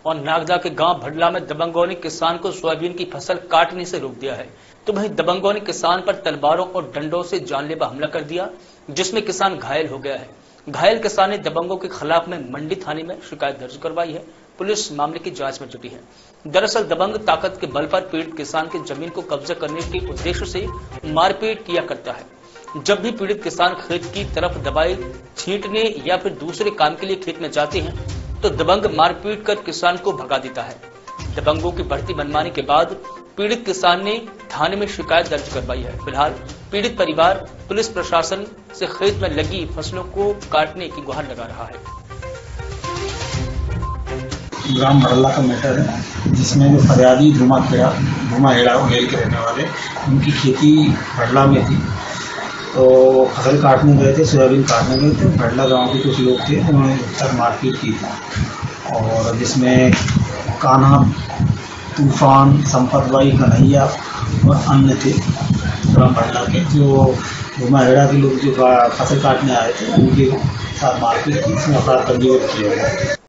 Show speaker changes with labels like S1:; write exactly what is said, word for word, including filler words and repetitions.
S1: और नागदा के गांव भडला में दबंगों ने किसान को सोयाबीन की फसल काटने से रोक दिया है, तो वहीं दबंगों ने किसान पर तलवारों और डंडों से जानलेवा हमला कर दिया, जिसमें किसान घायल हो गया है। घायल किसान ने दबंगों के खिलाफ में मंडी थाने में शिकायत दर्ज करवाई है। पुलिस मामले की जांच में जुटी है। दरअसल दबंग ताकत के बल पर पीड़ित किसान की जमीन को कब्जा करने के उद्देश्य से मारपीट किया करता है। जब भी पीड़ित किसान खेत की तरफ दवाई छींटने या फिर दूसरे काम के लिए खेत में जाते हैं तो दबंग मारपीट कर किसान को भगा देता है। दबंगों की बढ़ती मनमानी के बाद पीड़ित किसान ने थाने में शिकायत दर्ज करवाई है। फिलहाल पीड़ित परिवार पुलिस प्रशासन से खेत में लगी फसलों को काटने की गुहार लगा रहा है।
S2: ग्राम भडला का मैटर है, जिसमें जो फरियादी धुमा खेड़ा धुमा हेड़ा उहेल के रहने वाले, उनकी खेती भडला में थी। तो फसल काटने गए थे, सोयाबीन काटने गए थे। भडला गांव के कुछ लोग थे, उन्होंने तक मारपीट की थी और जिसमें कान्हा, तूफान, संपत भाई, कन्हैया और अन्य थे ग्राम भडला के। जो धुमा हेड़ा के लोग जो फसल काटने आए थे उनके साथ मारपीट की, इसमें अपराध पंजीबद्ध किया गया।